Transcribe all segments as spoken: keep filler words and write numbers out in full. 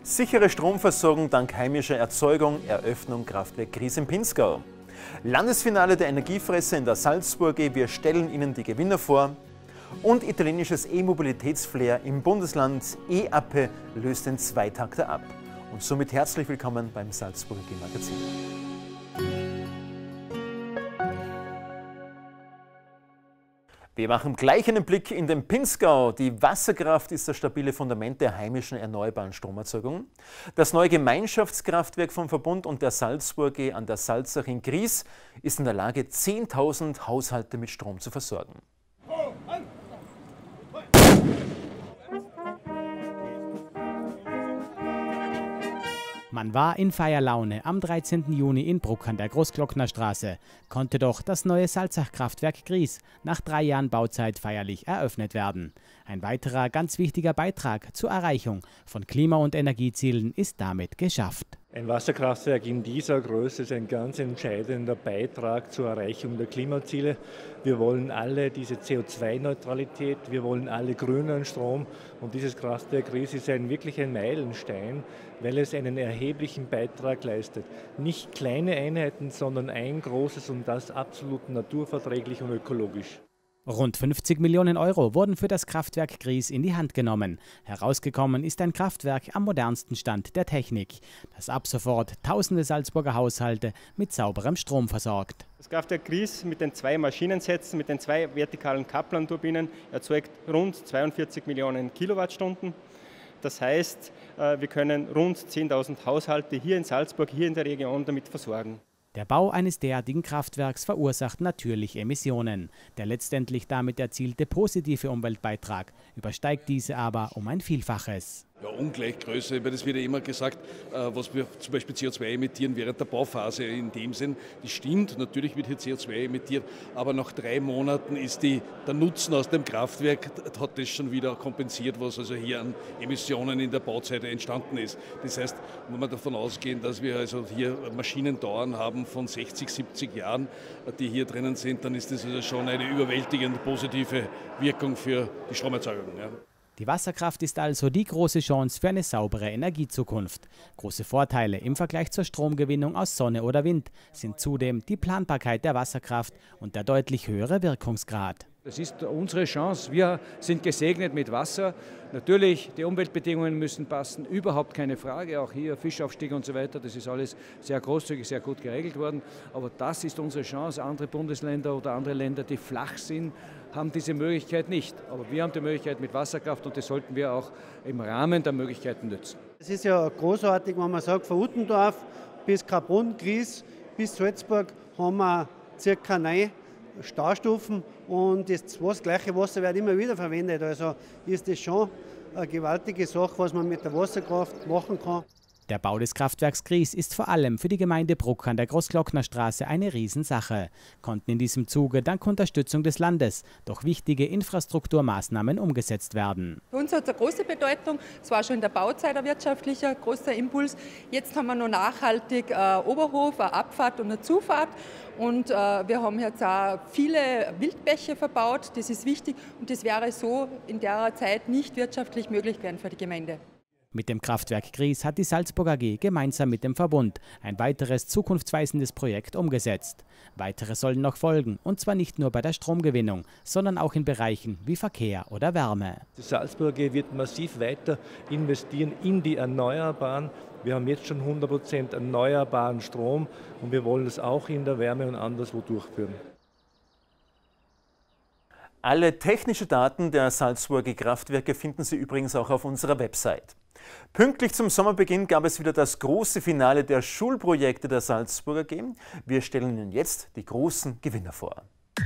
Sichere Stromversorgung dank heimischer Erzeugung, Eröffnung Kraftwerk Gries im Pinzgau. Landesfinale der Energiefresser in der Salzburg, wir stellen Ihnen die Gewinner vor. Und italienisches E-Mobilitätsflair im Bundesland E-Ape löst den Zweitakter ab. Und somit herzlich willkommen beim Salzburger G-Magazin. Wir machen gleich einen Blick in den Pinzgau. Die Wasserkraft ist das stabile Fundament der heimischen erneuerbaren Stromerzeugung. Das neue Gemeinschaftskraftwerk vom Verbund und der Salzburg an der Salzach in Gries ist in der Lage, zehntausend Haushalte mit Strom zu versorgen. Man war in Feierlaune am dreizehnten Juni in Bruck an der Großglocknerstraße, konnte doch das neue Salzach-Kraftwerk Gries nach drei Jahren Bauzeit feierlich eröffnet werden. Ein weiterer ganz wichtiger Beitrag zur Erreichung von Klima- und Energiezielen ist damit geschafft. Ein Wasserkraftwerk in dieser Größe ist ein ganz entscheidender Beitrag zur Erreichung der Klimaziele. Wir wollen alle diese C O zwei Neutralität, wir wollen alle grünen Strom und dieses Kraftwerk Gries ist ein wirklich ein Meilenstein, weil es einen erheblichen Beitrag leistet. Nicht kleine Einheiten, sondern ein großes und das absolut naturverträglich und ökologisch. Rund fünfzig Millionen Euro wurden für das Kraftwerk Gries in die Hand genommen. Herausgekommen ist ein Kraftwerk am modernsten Stand der Technik, das ab sofort tausende Salzburger Haushalte mit sauberem Strom versorgt. Das Kraftwerk Gries mit den zwei Maschinensätzen, mit den zwei vertikalen Kaplan-Turbinen erzeugt rund zweiundvierzig Millionen Kilowattstunden. Das heißt, wir können rund zehntausend Haushalte hier in Salzburg, hier in der Region damit versorgen. Der Bau eines derartigen Kraftwerks verursacht natürlich Emissionen. Der letztendlich damit erzielte positive Umweltbeitrag übersteigt diese aber um ein Vielfaches. Ja, ungleich größer, weil das wird ja immer gesagt, was wir zum Beispiel C O zwei emittieren während der Bauphase. In dem Sinn, das stimmt, natürlich wird hier C O zwei emittiert, aber nach drei Monaten ist die, der Nutzen aus dem Kraftwerk, hat das schon wieder kompensiert, was also hier an Emissionen in der Bauzeit entstanden ist. Das heißt, wenn wir davon ausgehen, dass wir also hier Maschinendauern haben von sechzig, siebzig Jahren, die hier drinnen sind, dann ist das also schon eine überwältigend positive Wirkung für die Stromerzeugung. Ja. Die Wasserkraft ist also die große Chance für eine saubere Energiezukunft. Große Vorteile im Vergleich zur Stromgewinnung aus Sonne oder Wind sind zudem die Planbarkeit der Wasserkraft und der deutlich höhere Wirkungsgrad. Das ist unsere Chance. Wir sind gesegnet mit Wasser. Natürlich, die Umweltbedingungen müssen passen, überhaupt keine Frage. Auch hier Fischaufstieg und so weiter, das ist alles sehr großzügig, sehr gut geregelt worden. Aber das ist unsere Chance. Andere Bundesländer oder andere Länder, die flach sind, haben diese Möglichkeit nicht. Aber wir haben die Möglichkeit mit Wasserkraft und das sollten wir auch im Rahmen der Möglichkeiten nutzen. Es ist ja großartig, wenn man sagt, von Uttendorf bis Kaprun, Gries bis Salzburg haben wir circa neun Staustufen und das, das gleiche Wasser wird immer wieder verwendet. Also ist das schon eine gewaltige Sache, was man mit der Wasserkraft machen kann. Der Bau des Kraftwerks Gries ist vor allem für die Gemeinde Bruck an der Großglocknerstraße eine Riesensache. Konnten in diesem Zuge dank Unterstützung des Landes doch wichtige Infrastrukturmaßnahmen umgesetzt werden. Für uns hat es eine große Bedeutung. Es war schon in der Bauzeit ein wirtschaftlicher großer Impuls. Jetzt haben wir noch nachhaltig einen Oberhof, eine Abfahrt und eine Zufahrt. Und äh, wir haben jetzt auch viele Wildbäche verbaut. Das ist wichtig und das wäre so in der Zeit nicht wirtschaftlich möglich gewesen für die Gemeinde. Mit dem Kraftwerk Gries hat die Salzburg A G gemeinsam mit dem Verbund ein weiteres zukunftsweisendes Projekt umgesetzt. Weitere sollen noch folgen, und zwar nicht nur bei der Stromgewinnung, sondern auch in Bereichen wie Verkehr oder Wärme. Die Salzburg A G wird massiv weiter investieren in die Erneuerbaren. Wir haben jetzt schon hundert Prozent erneuerbaren Strom und wir wollen es auch in der Wärme und anderswo durchführen. Alle technischen Daten der Salzburger Kraftwerke finden Sie übrigens auch auf unserer Website. Pünktlich zum Sommerbeginn gab es wieder das große Finale der Schulprojekte der Salzburger A G. Wir stellen Ihnen jetzt die großen Gewinner vor.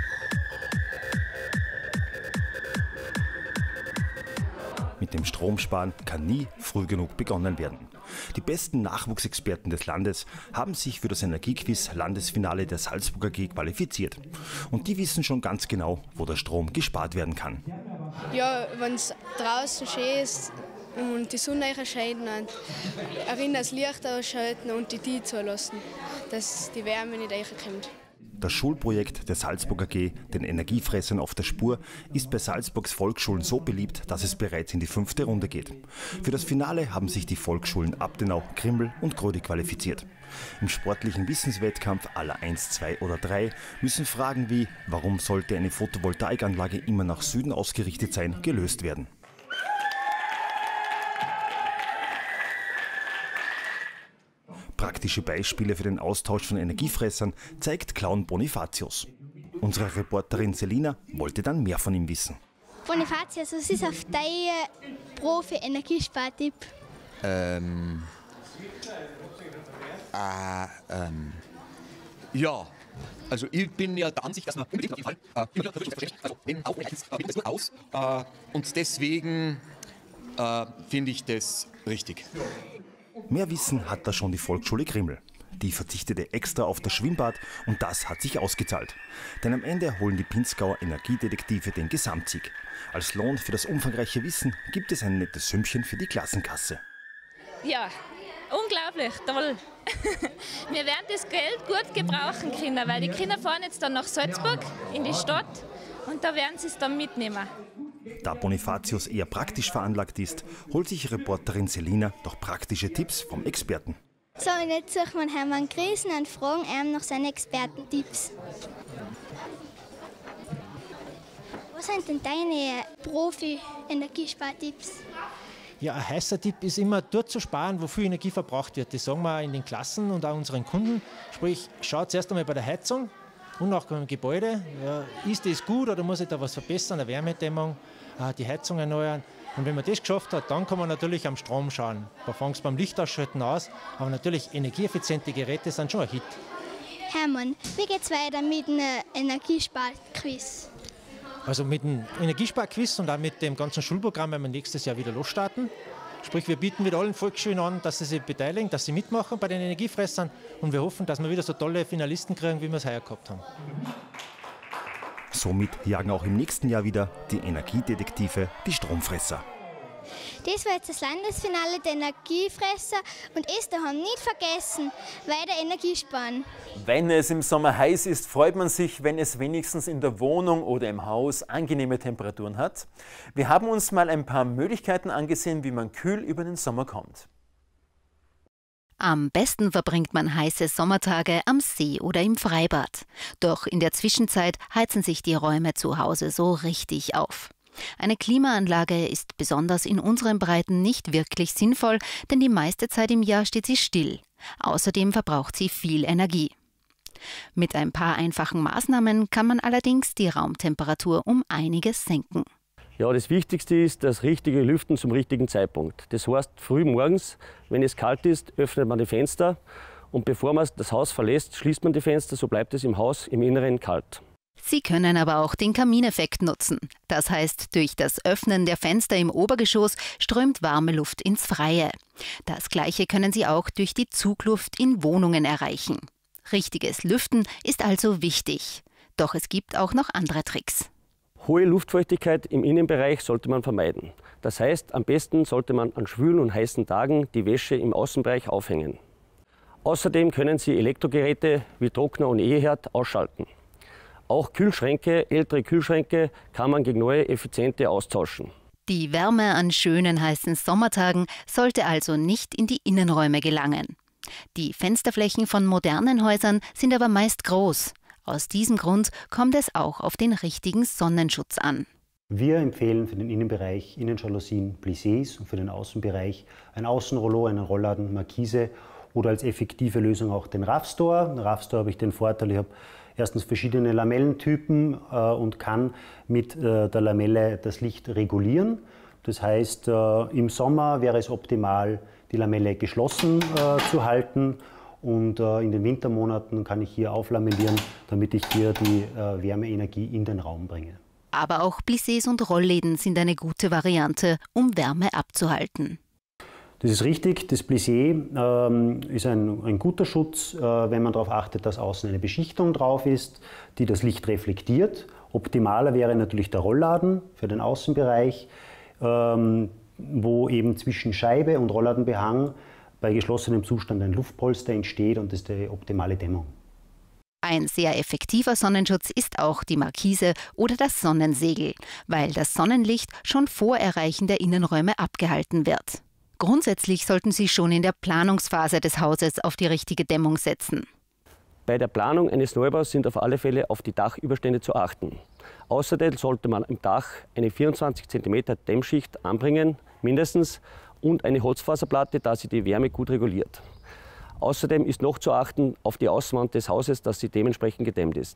Mit dem Stromsparen kann nie früh genug begonnen werden. Die besten Nachwuchsexperten des Landes haben sich für das Energiequiz Landesfinale der Salzburger A G qualifiziert. Und die wissen schon ganz genau, wo der Strom gespart werden kann. Ja, wenn es draußen schön ist und die Sonne scheint, dann erinnert das Licht ausschalten und die Tee zulassen, dass die Wärme nicht reinkommt. Das Schulprojekt der Salzburg A G, den Energiefressern auf der Spur, ist bei Salzburgs Volksschulen so beliebt, dass es bereits in die fünfte Runde geht. Für das Finale haben sich die Volksschulen Abtenau, Krimml und Grödi qualifiziert. Im sportlichen Wissenswettkampf aller eins, zwei oder drei müssen Fragen wie, warum sollte eine Photovoltaikanlage immer nach Süden ausgerichtet sein, gelöst werden. Praktische Beispiele für den Austausch von Energiefressern zeigt Clown Bonifatius. Unsere Reporterin Selina wollte dann mehr von ihm wissen. Bonifatius, was ist auf dein Profi-Energiespartipp? Ähm, äh, ähm, ja, also ich bin ja der Ansicht, dass man unbedingt auf jeden Fall, äh, immer also wenn auch meistens äh, das gut aus äh, und deswegen äh, finde ich das richtig. Mehr Wissen hat da schon die Volksschule Krimml. Die verzichtete extra auf das Schwimmbad und das hat sich ausgezahlt. Denn am Ende holen die Pinzgauer Energiedetektive den Gesamtsieg. Als Lohn für das umfangreiche Wissen gibt es ein nettes Sümmchen für die Klassenkasse. Ja, unglaublich, toll. Wir werden das Geld gut gebrauchen können, weil die Kinder fahren jetzt dann nach Salzburg in die Stadt und da werden sie es dann mitnehmen. Da Bonifatius eher praktisch veranlagt ist, holt sich Reporterin Selina doch praktische Tipps vom Experten. So, und jetzt suchen wir Hermann Griesen und fragen ihm nach seinen Expertentipps. Was sind denn deine Profi-Energiespartipps? Ja, ein heißer Tipp ist immer, dort zu sparen, wo viel Energie verbraucht wird. Das sagen wir auch in den Klassen und auch unseren Kunden. Sprich, schaut zuerst einmal bei der Heizung und auch beim Gebäude. Ja, ist das gut oder muss ich da was verbessern, eine Wärmedämmung, die Heizung erneuern? Und wenn man das geschafft hat, dann kann man natürlich am Strom schauen. Da fängt es beim Lichtausschalten aus, aber natürlich energieeffiziente Geräte sind schon ein Hit. Hermann, wie geht es weiter mit einem Energiesparquiz? Also mit dem Energiesparquiz und auch mit dem ganzen Schulprogramm werden wir nächstes Jahr wieder losstarten. Sprich, wir bieten wieder allen Volksschulen an, dass sie sich beteiligen, dass sie mitmachen bei den Energiefressern und wir hoffen, dass wir wieder so tolle Finalisten kriegen, wie wir es heuer gehabt haben. Somit jagen auch im nächsten Jahr wieder die Energiedetektive die Stromfresser. Das war jetzt das Landesfinale der Energiefresser und es daheim nicht vergessen, weiter Energie sparen. Wenn es im Sommer heiß ist, freut man sich, wenn es wenigstens in der Wohnung oder im Haus angenehme Temperaturen hat. Wir haben uns mal ein paar Möglichkeiten angesehen, wie man kühl über den Sommer kommt. Am besten verbringt man heiße Sommertage am See oder im Freibad. Doch in der Zwischenzeit heizen sich die Räume zu Hause so richtig auf. Eine Klimaanlage ist besonders in unseren Breiten nicht wirklich sinnvoll, denn die meiste Zeit im Jahr steht sie still. Außerdem verbraucht sie viel Energie. Mit ein paar einfachen Maßnahmen kann man allerdings die Raumtemperatur um einiges senken. Ja, das Wichtigste ist das richtige Lüften zum richtigen Zeitpunkt. Das heißt, früh morgens, wenn es kalt ist, öffnet man die Fenster und bevor man das Haus verlässt, schließt man die Fenster, so bleibt es im Haus im Inneren kalt. Sie können aber auch den Kamineffekt nutzen. Das heißt, durch das Öffnen der Fenster im Obergeschoss strömt warme Luft ins Freie. Das Gleiche können Sie auch durch die Zugluft in Wohnungen erreichen. Richtiges Lüften ist also wichtig. Doch es gibt auch noch andere Tricks. Hohe Luftfeuchtigkeit im Innenbereich sollte man vermeiden. Das heißt, am besten sollte man an schwülen und heißen Tagen die Wäsche im Außenbereich aufhängen. Außerdem können Sie Elektrogeräte wie Trockner und E-Herd ausschalten. Auch Kühlschränke, ältere Kühlschränke kann man gegen neue, effiziente austauschen. Die Wärme an schönen heißen Sommertagen sollte also nicht in die Innenräume gelangen. Die Fensterflächen von modernen Häusern sind aber meist groß. Aus diesem Grund kommt es auch auf den richtigen Sonnenschutz an. Wir empfehlen für den Innenbereich Innenjalousien Plissés und für den Außenbereich ein Außenrollo, einen Rollladen Markise oder als effektive Lösung auch den Raffstore. Den Raffstore habe ich den Vorteil, ich habe erstens verschiedene Lamellentypen äh, und kann mit äh, der Lamelle das Licht regulieren. Das heißt, äh, im Sommer wäre es optimal, die Lamelle geschlossen äh, zu halten. Und äh, in den Wintermonaten kann ich hier auflamellieren, damit ich hier die äh, Wärmeenergie in den Raum bringe. Aber auch Plissés und Rollläden sind eine gute Variante, um Wärme abzuhalten. Das ist richtig, das Plissé ähm, ist ein, ein guter Schutz, äh, wenn man darauf achtet, dass außen eine Beschichtung drauf ist, die das Licht reflektiert. Optimaler wäre natürlich der Rollladen für den Außenbereich, ähm, wo eben zwischen Scheibe und Rollladenbehang bei geschlossenem Zustand ein Luftpolster entsteht und das ist die optimale Dämmung. Ein sehr effektiver Sonnenschutz ist auch die Markise oder das Sonnensegel, weil das Sonnenlicht schon vor Erreichen der Innenräume abgehalten wird. Grundsätzlich sollten Sie schon in der Planungsphase des Hauses auf die richtige Dämmung setzen. Bei der Planung eines Neubaus sind auf alle Fälle auf die Dachüberstände zu achten. Außerdem sollte man im Dach eine vierundzwanzig Zentimeter Dämmschicht anbringen, mindestens, und eine Holzfaserplatte, da sie die Wärme gut reguliert. Außerdem ist noch zu achten auf die Außenwand des Hauses, dass sie dementsprechend gedämmt ist.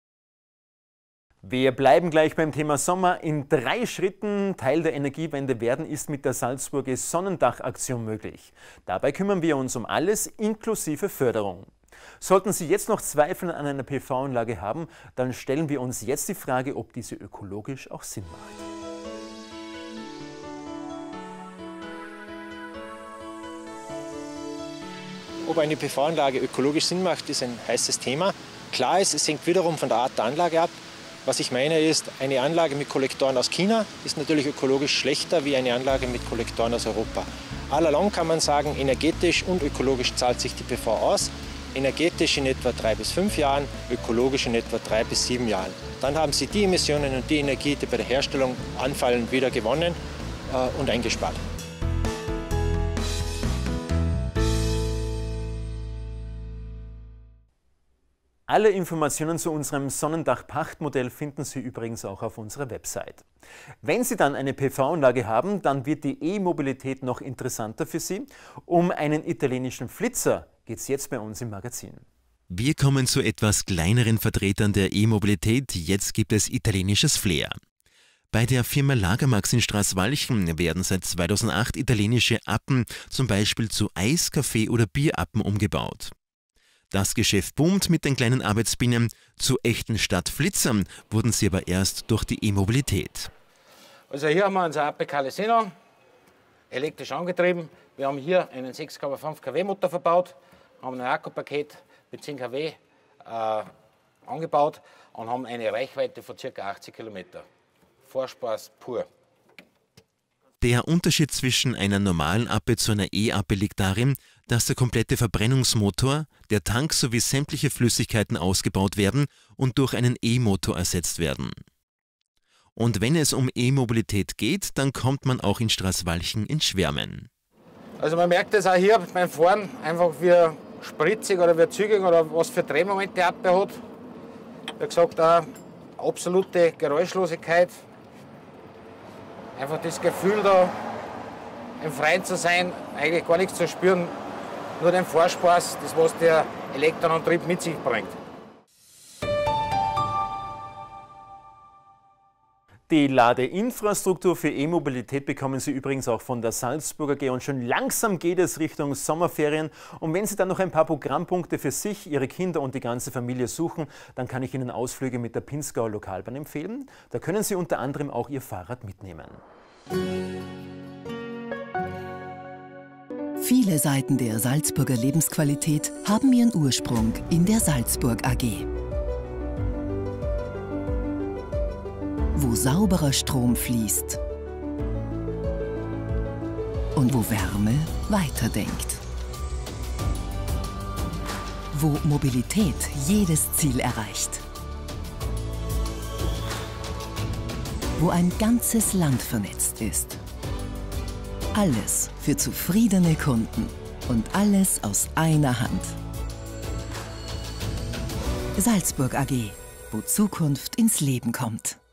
Wir bleiben gleich beim Thema Sommer. In drei Schritten Teil der Energiewende werden ist mit der Salzburger Sonnendachaktion möglich. Dabei kümmern wir uns um alles inklusive Förderung. Sollten Sie jetzt noch Zweifel an einer P V-Anlage haben, dann stellen wir uns jetzt die Frage, ob diese ökologisch auch Sinn macht. Ob eine P V-Anlage ökologisch Sinn macht, ist ein heißes Thema. Klar ist, es hängt wiederum von der Art der Anlage ab. Was ich meine ist, eine Anlage mit Kollektoren aus China ist natürlich ökologisch schlechter wie eine Anlage mit Kollektoren aus Europa. Allalong kann man sagen, energetisch und ökologisch zahlt sich die P V aus. Energetisch in etwa drei bis fünf Jahren, ökologisch in etwa drei bis sieben Jahren. Dann haben Sie die Emissionen und die Energie, die bei der Herstellung anfallen, wieder gewonnen äh, und eingespart. Alle Informationen zu unserem Sonnendach-Pachtmodell finden Sie übrigens auch auf unserer Website. Wenn Sie dann eine P V-Anlage haben, dann wird die E-Mobilität noch interessanter für Sie. Um einen italienischen Flitzer geht es jetzt bei uns im Magazin. Wir kommen zu etwas kleineren Vertretern der E-Mobilität. Jetzt gibt es italienisches Flair. Bei der Firma Lagermax in Straßwalchen werden seit zweitausendacht italienische Appen zum Beispiel zu Eis-, Kaffee- oder Bierappen umgebaut. Das Geschäft boomt mit den kleinen Arbeitsbienen. Zu echten Stadtflitzern wurden sie aber erst durch die E-Mobilität. Also hier haben wir unser Ape Calesino, elektrisch angetrieben. Wir haben hier einen sechs Komma fünf Kilowatt Motor verbaut, haben ein Akkupaket mit zehn Kilowatt äh, angebaut und haben eine Reichweite von ca. achtzig Kilometer. Vorspaß pur. Der Unterschied zwischen einer normalen Appe zu einer E-Appe liegt darin, dass der komplette Verbrennungsmotor, der Tank sowie sämtliche Flüssigkeiten ausgebaut werden und durch einen E-Motor ersetzt werden. Und wenn es um E-Mobilität geht, dann kommt man auch in Straßwalchen ins Schwärmen. Also man merkt es auch hier beim Fahren, einfach wie spritzig oder wie zügig oder was für Drehmoment die Appe hat. Wie gesagt, auch absolute Geräuschlosigkeit. Einfach das Gefühl da, im Freien zu sein, eigentlich gar nichts zu spüren, nur den Vorspaß, das was der Elektronantrieb mit sich bringt. Die Ladeinfrastruktur für E-Mobilität bekommen Sie übrigens auch von der Salzburger A G und schon langsam geht es Richtung Sommerferien. Und wenn Sie dann noch ein paar Programmpunkte für sich, Ihre Kinder und die ganze Familie suchen, dann kann ich Ihnen Ausflüge mit der Pinzgauer Lokalbahn empfehlen. Da können Sie unter anderem auch Ihr Fahrrad mitnehmen. Viele Seiten der Salzburger Lebensqualität haben ihren Ursprung in der Salzburg A G. Wo sauberer Strom fließt und wo Wärme weiterdenkt. Wo Mobilität jedes Ziel erreicht. Wo ein ganzes Land vernetzt ist. Alles für zufriedene Kunden und alles aus einer Hand. Salzburg A G, wo Zukunft ins Leben kommt.